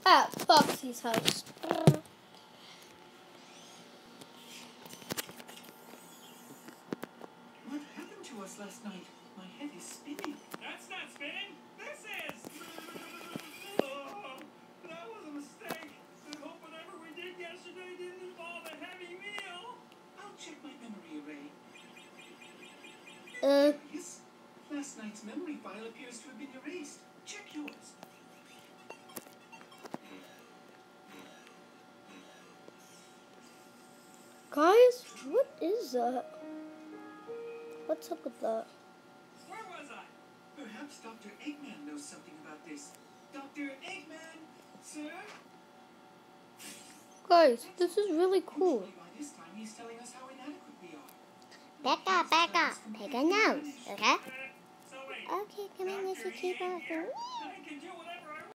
at Foxy's house. What happened to us last night? My head is spinning. That's not spinning. This is. Oh, that was a mistake. I hope whatever we did yesterday didn't involve a heavy meal. I'll check my memory array. Uh, Yes. Last night's memory file appears to have been erased. Check yours. guys, what is that? What's up with that? Where was I? Perhaps Dr. Eggman knows something about this. Dr. Eggman, sir? Guys, this is really cool. Usually by this time he's telling us how inadequate we are. Back up, take a nose, okay? So wait. Okay, come on, let's keep up. I can do whatever